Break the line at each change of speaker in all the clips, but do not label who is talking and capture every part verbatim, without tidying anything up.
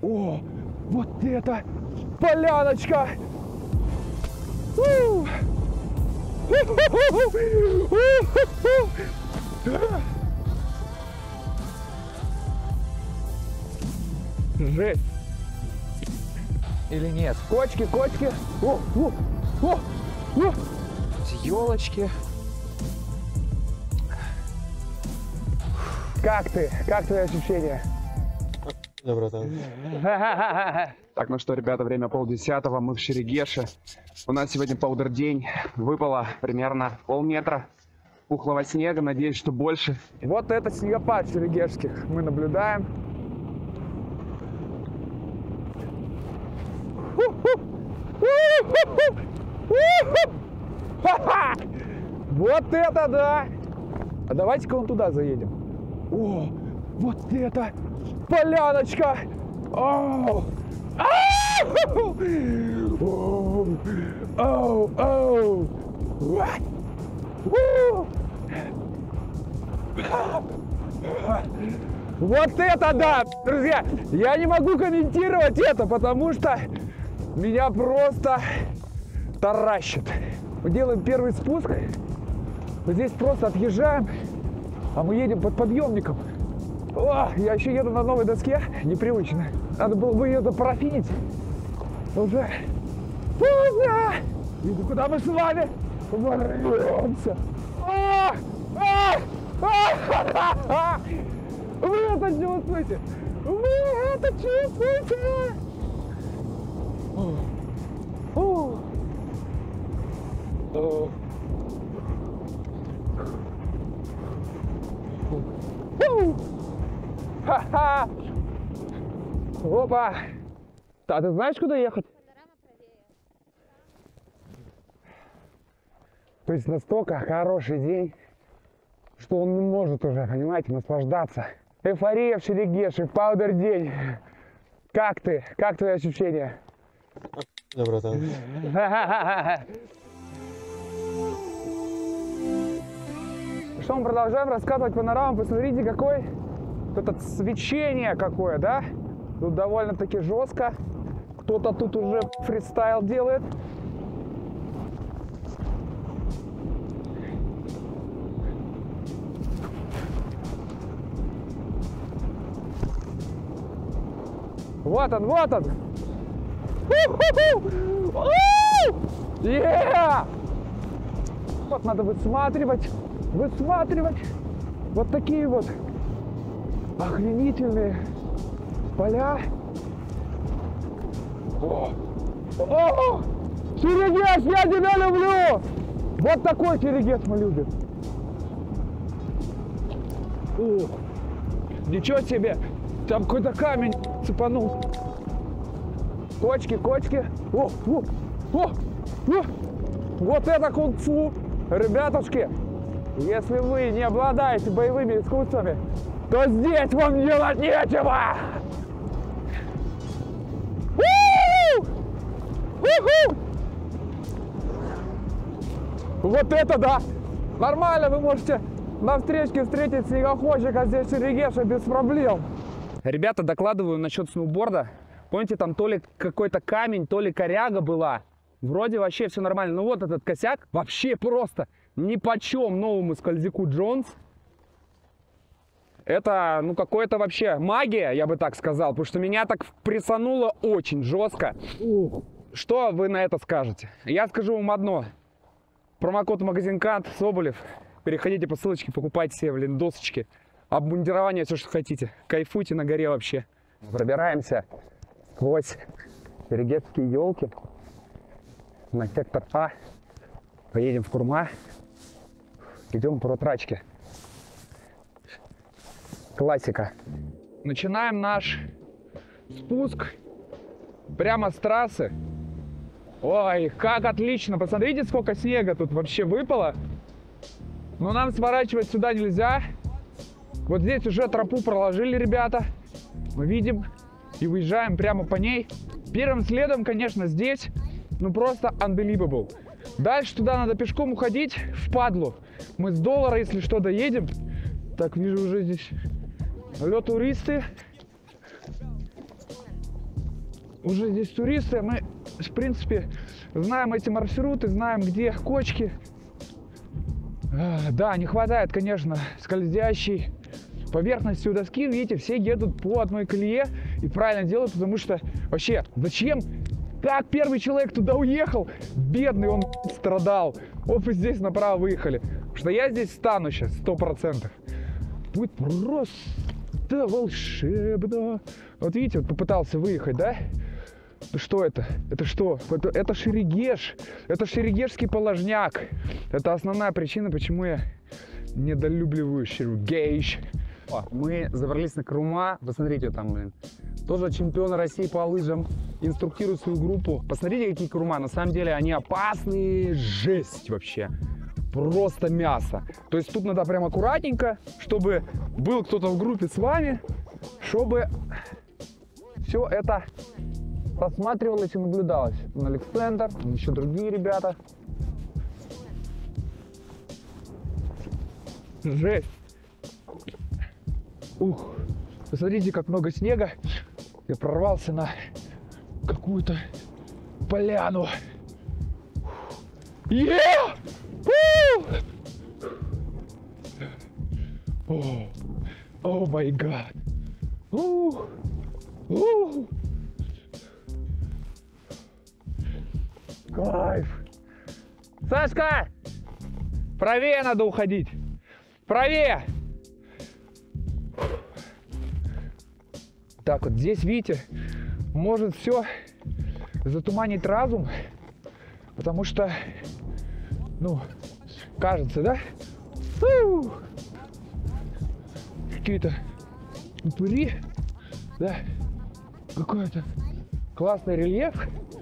О, вот это поляночка! У! Жесть! Или нет? Кочки, кочки! О, о, о, о! Елочки! Как ты? Как твои ощущения?
Да, братан.
Так, ну что, ребята, время полдесятого, мы в Шерегеше. У нас сегодня паудер-день. Выпало примерно полметра пухлого снега, надеюсь, что больше. Вот это снегопад шерегешских мы наблюдаем. Вот это да! А давайте-ка вон туда заедем. О, вот это поляночка! Оу! Оу! Оу! Оу! Вот это да! Друзья, я не могу комментировать это, потому что меня просто таращит. Мы делаем первый спуск. Вот здесь просто отъезжаем, а мы едем под подъемником. О, я еще еду на новой доске, непривычно. Надо было бы ее запарафинить. Уже поздно. Видно, куда мы с вами ворвемся. А! А! А! Вы это чувствуете? Вы это чувствуете? О! О! О! Ха-ха! Опа! А ты знаешь, куда ехать? То есть настолько хороший день, что он не может уже, понимаете, наслаждаться. Эйфория в Шерегеше, паудер-день. Как ты? Как твои ощущения?
Да, братан.
Что мы продолжаем рассказывать панораму. Посмотрите, какое вот это свечение какое, да? Тут довольно-таки жестко. Кто-то тут уже фристайл делает. Вот он, вот он! Yeah! Вот надо высматривать, высматривать вот такие вот охренительные поля. О! О! Шерегеш, я тебя люблю! Вот такой Шерегеш мы любим. О! Ничего себе! Там какой-то камень цепанул. Кочки, кочки. О, о, о, о. Вот это кунг-фу. Ребятушки, если вы не обладаете боевыми искусствами, то здесь вам делать нечего. Вот это да. Нормально, вы можете на встречке встретить снегоходчика здесь в Шерегеше без проблем. Ребята, докладываю насчет сноуборда. Помните, там то ли какой-то камень, то ли коряга была. Вроде вообще все нормально. Но вот этот косяк вообще просто ни почем новому скользяку Джонс. Это, ну, какое-то вообще магия, я бы так сказал. Потому что меня так прессануло очень жестко. Что вы на это скажете? Я скажу вам одно. Промокод магазинкант Соболев. Переходите по ссылочке, покупайте себе, блин, досочки. Обмундирование, все, что хотите. Кайфуйте на горе вообще. Пробираемся сквозь шерегешские елки на сектор А. Поедем в Курма. Идем по ротрачке. Классика. Начинаем наш спуск прямо с трассы. Ой, как отлично. Посмотрите, сколько снега тут вообще выпало. Но нам сворачивать сюда нельзя. Вот здесь уже тропу проложили ребята. Мы видим и выезжаем прямо по ней. Первым следом, конечно, здесь, ну просто unbelievable. Дальше туда надо пешком уходить, впадлу. Мы с доллара, если что, доедем. Так, вижу уже здесь алло, туристы. уже здесь туристы, мы, в принципе, знаем эти маршруты, знаем, где кочки. Да, не хватает, конечно, скользящей поверхности у доски. Видите, все едут по одной колее и правильно делают, потому что вообще, зачем? Как первый человек туда уехал? Бедный, он страдал. Вот мы здесь направо выехали. Потому что я здесь стану сейчас, сто процентов. Будет просто волшебно. Вот видите, вот попытался выехать, да? Что это? Это что? Это, это Шерегеш. Это шерегешский положняк. Это основная причина, почему я недолюбливаю Шерегеш.
Мы забрались на Крума. Посмотрите, там, блин, тоже чемпион России по лыжам. Инструктирует свою группу. Посмотрите, какие Крума. На самом деле они опасные. Жесть вообще. Просто мясо. То есть тут надо прям аккуратненько, чтобы был кто-то в группе с вами, чтобы все это просматривалось и наблюдалось. Александр, еще другие ребята.
Жесть. Ух, посмотрите, как много снега. Я прорвался на какую-то поляну. Yeah! О, о май гад. Ух, ух. Кайф. Сашка, правее надо уходить. Правее. Так вот, здесь, видите, может все затуманить разум, потому что, ну, кажется, да? Какие-то упыри, да? Какой-то классный рельеф.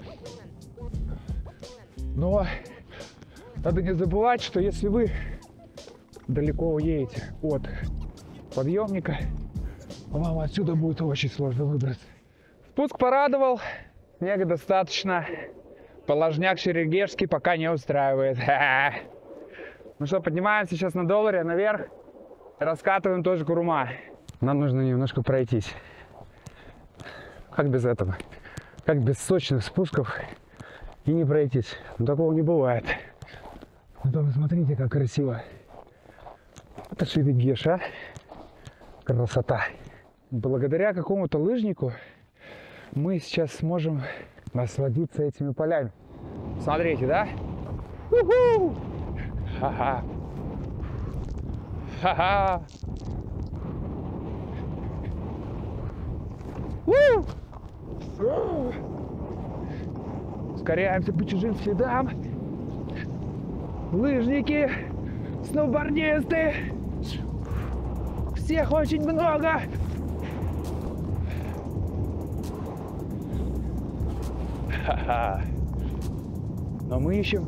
Но надо не забывать, что если вы далеко уедете от подъемника, вам отсюда будет очень сложно выбраться. Спуск порадовал, снега достаточно. Положняк шерегешский пока не устраивает. Ну что, поднимаемся сейчас на долларе наверх, раскатываем тоже Крума. Нам нужно немножко пройтись. Как без этого? Как без сочных спусков и не пройтись? Ну, такого не бывает. Ну, то посмотрите, как красиво. Это Шерегеш, а? Красота. Благодаря какому-то лыжнику мы сейчас сможем насладиться этими полями. Смотрите, да? У-ху! Ха-ха! Ха-ха! Ускоряемся по чужим следам. Лыжники, сноубордисты. Всех очень много. Ха-ха. Но мы ищем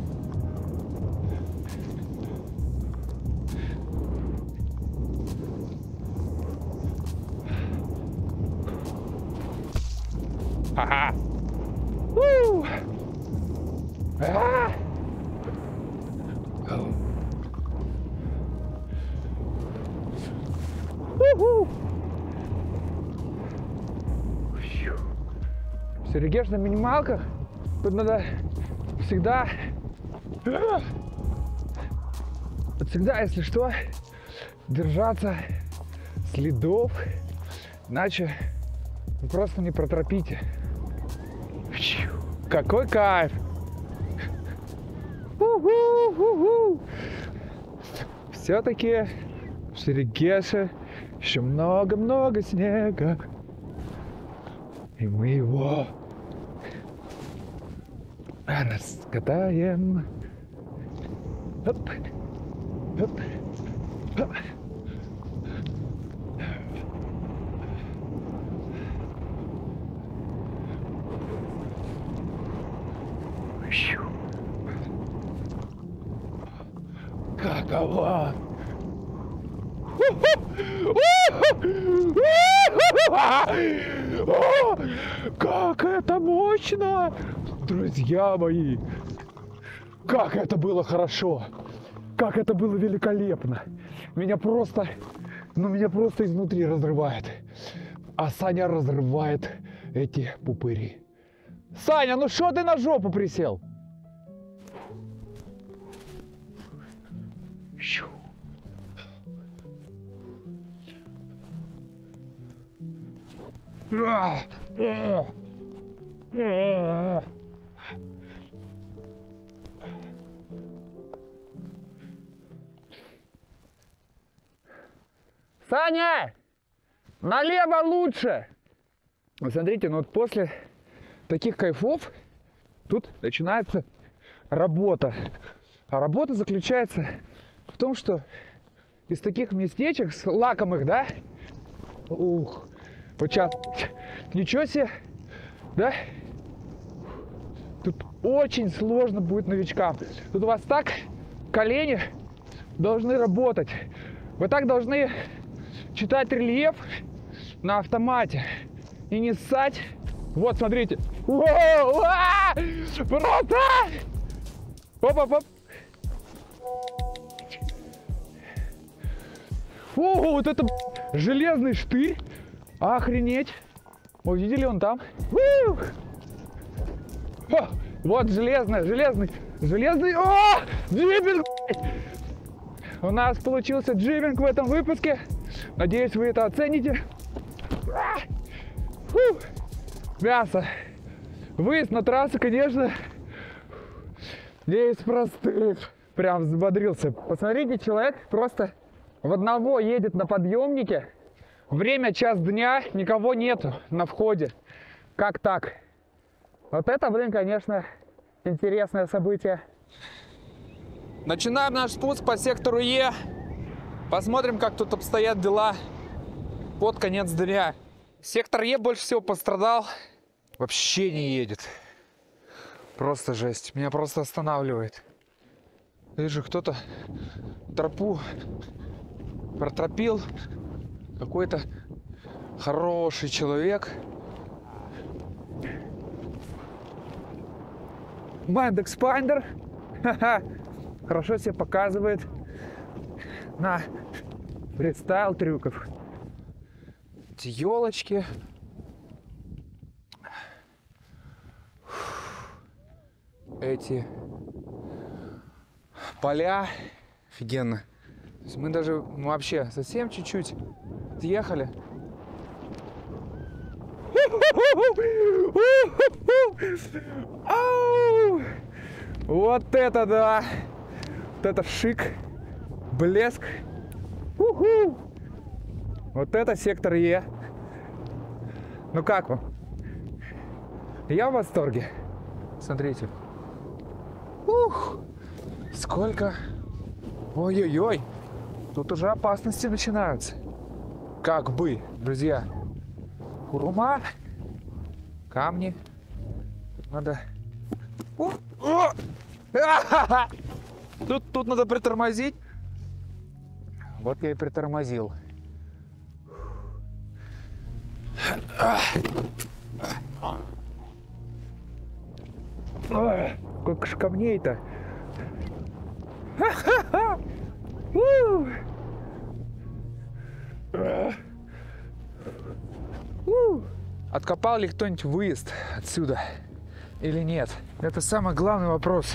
ха-ха. У! А! У-ху! Шерегеш на минималках. Тут надо всегда, всегда, если что, держаться следов, иначе вы просто не протропите. Какой кайф! Все-таки в Шерегеше еще много-много снега, и мы его раскатаем. Оп, оп, оп. Каково? О, как это мощно! Друзья мои! Как это было хорошо! Как это было великолепно! Меня просто, ну меня просто изнутри разрывает. А Саня разрывает эти пупыри. Саня, ну что ты на жопу присел? Щу. А, а, а. Саня! Налево лучше! Вы смотрите, ну вот после таких кайфов тут начинается работа. А работа заключается в том, что из таких местечек лакомых, да? Ух, вот сейчас, ничего себе, да? Тут очень сложно будет новичкам. Тут у вас так колени должны работать. Вы так должны читать рельеф на автомате и не ссать. Вот, смотрите. Воу, а! Просто! Оп-оп-оп. Фу, вот это железный штырь. Охренеть. Вы видели, он там? Фу! О, вот железный, железный, железный. О, джибинг! У нас получился джибинг в этом выпуске. Надеюсь, вы это оцените. Фу! Мясо. Выезд на трассу, конечно, не из простых. Прям взбодрился. Посмотрите, человек просто в одного едет на подъемнике. Время час дня, никого нету на входе. Как так? Вот это, блин, конечно, интересное событие. Начинаем наш спуск по сектору Е. Посмотрим, как тут обстоят дела под конец дня. Сектор Е больше всего пострадал. Вообще не едет. Просто жесть. Меня просто останавливает. Вижу, кто-то тропу протропил. Какой-то хороший человек. Mind Expander. Ха-ха. Хорошо себя показывает на фристайл трюков. Эти елочки. Эти поля. Офигенно. То есть мы даже вообще совсем чуть-чуть отъехали. Вот это да! Вот это шик, блеск. У-ху! Вот это сектор Е. Ну как вам? Я в восторге. Смотрите. Ух! Сколько? Ой-ой-ой! Тут уже опасности начинаются. Как бы, друзья. Курума. Камни. Надо... Тут, тут надо притормозить. Вот я и притормозил. Сколько ж камней-то. Откопал ли кто-нибудь выезд отсюда или нет? Это самый главный вопрос.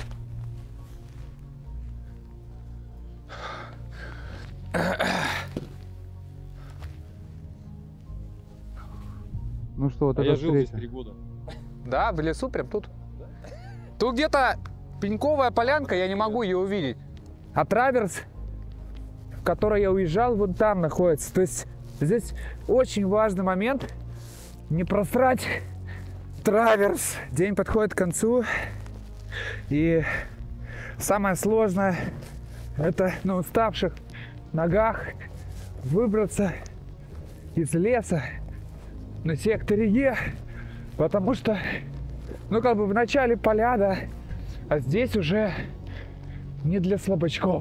Ну что, вот
а
это
я жил здесь
встреча.
три года.
Да, в лесу прям тут. Тут где-то пеньковая полянка, я не могу ее увидеть. А траверс, в который я уезжал, вот там находится. То есть здесь очень важный момент не просрать траверс. День подходит к концу, и самое сложное это на уставших ногах выбраться из леса на секторе Е, потому что, ну, как бы в начале поля, да, а здесь уже не для слабачков.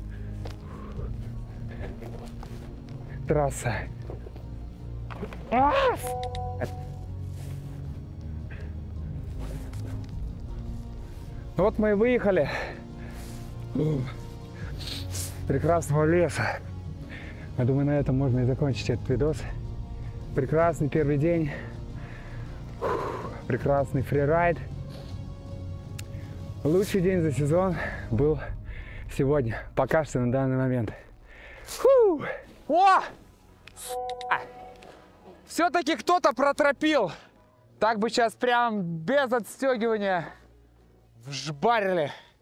Трасса. А! Вот мы и выехали с прекрасного леса. Я думаю, на этом можно и закончить этот видос. Прекрасный первый день.
прекрасный фрирайд. Лучший день за сезон был сегодня, пока что на данный момент. Фу! О! Все-таки кто-то протропил. Так бы сейчас прям без отстегивания вжбарили.